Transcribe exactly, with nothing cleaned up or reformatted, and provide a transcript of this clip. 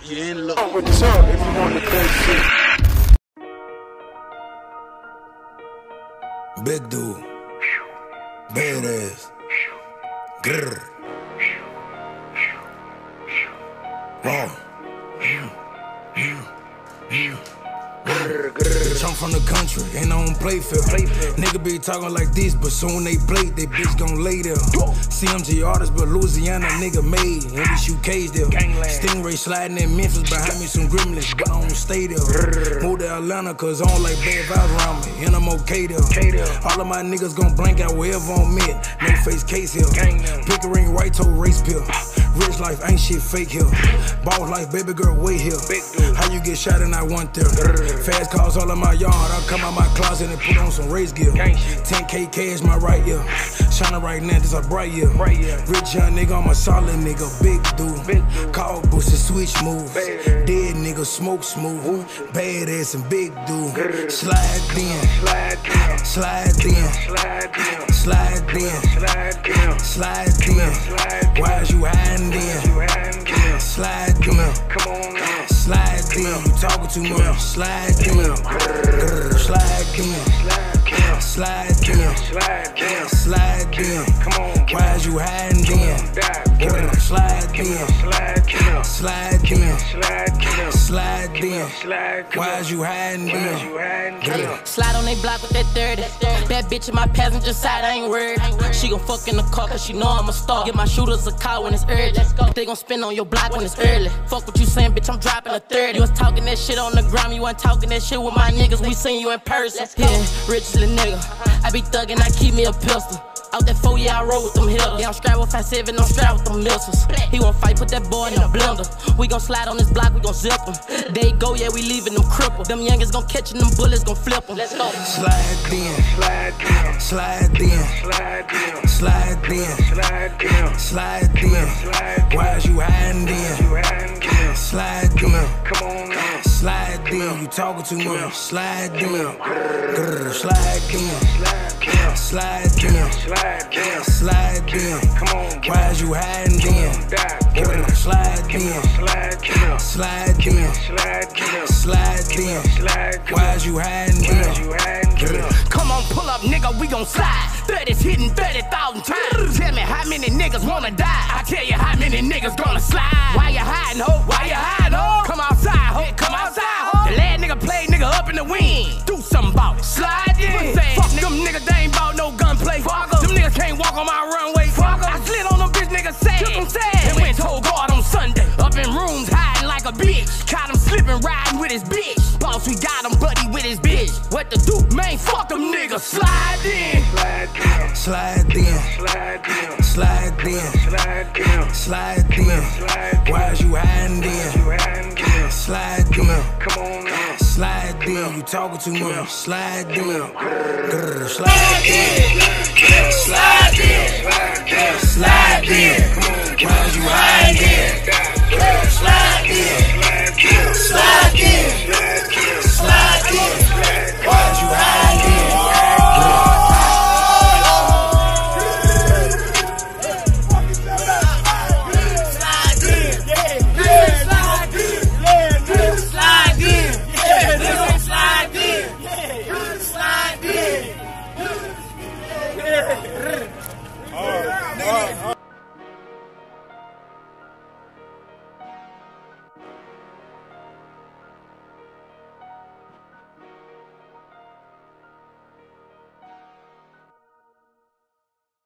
You ain't look. What's up if you want the best shit? Big dude, badass, grrr, raw. Bitch, I'm from the country, and I don't play fair. Nigga be talking like this, but soon they play, they bitch gon' lay there. C M G artist, but Louisiana nigga made, and we shoot K's there. Stingray sliding in Memphis, behind me some gremlins, but I don't stay there. Moved to Atlanta, cause I don't like bad vibes around me, and I'm okay there. All of my niggas gon' blank out wherever I'm at, no face case here. Pickering, white toe, race pill. Rich life ain't shit fake here. Ball life, baby girl, wait here. How you get shot and I want there? Fast cars all in my yard, I come out my closet and put on some race gear. ten K cash my right ear. Shining right now, this a bright year. Rich young nigga, I'm a solid nigga, big dude. Call Bush and switch moves. Dead nigga, smoke smooth. Badass and big dude. Slide in, slide in, slide in, slide in. Why is you hiding in? Slide in, slide in. You talking too much. Slide in, slide in, slide in, slide in. Why is you hiding in? Slide in, slide in, slide in. Why is you hiding in? Slide on they block with that thirty. Bad bitch in my passenger side, I ain't worried. She gon' fuck in the car cause she know I'm a star. Give my shooters a call when it's urgent. They gon' spin on your block when it's early. Fuck what you saying, bitch, I'm dropping a thirty. You was talking that shit on the gram, you wasn't talking that shit with my niggas. We seen you in person. Yeah, rich little nigga. I be thuggin', I keep me a pistol. Out that four, yeah, I roll with them hitters. Yeah, I'm strapped with five seven, I'm strapped with them missiles. He won't fight, put that boy in the blender. We gon' slide on this block, we gon' zip him. They go, yeah, we leaving them crippled. Them youngins gon' catch them bullets, gon' flip them. Let's go. Slide in, slide in, slide in, slide in, slide in. Why is you hiding in? Slide in, slide in. You talking too much. Slide in, slide in, slide in. Slide in, why is you hiding in? Slide in, slide in, slide in, why is you hiding in? Come on, pull up, nigga, we gon' slide. thirty's hitting thirty thousand times. Tell me how many niggas wanna die. I tell you how many niggas gonna slide. Why you hiding, ho? Why you hiding, ho? Come outside, ho. Come outside, ho. The last nigga played nigga up in the wind. Do something about it. Slide in. Fuck them niggas, they ain't bout no gunplay. Fuck them niggas can't walk on my runway. Fuck I slid on them bitch niggas sad. Took them sad. And went told guard on Sunday. Up in rooms hiding like a bitch. Caught him slipping, riding with his bitch. Boss, we got him buddy with his bitch. What to do? Man, fuck them niggas. Slide in. Slide in, slide in, slide in. Why is you hiding in? Slide in, slide in. You talking too much. Slide in, slide in, slide in, slide in.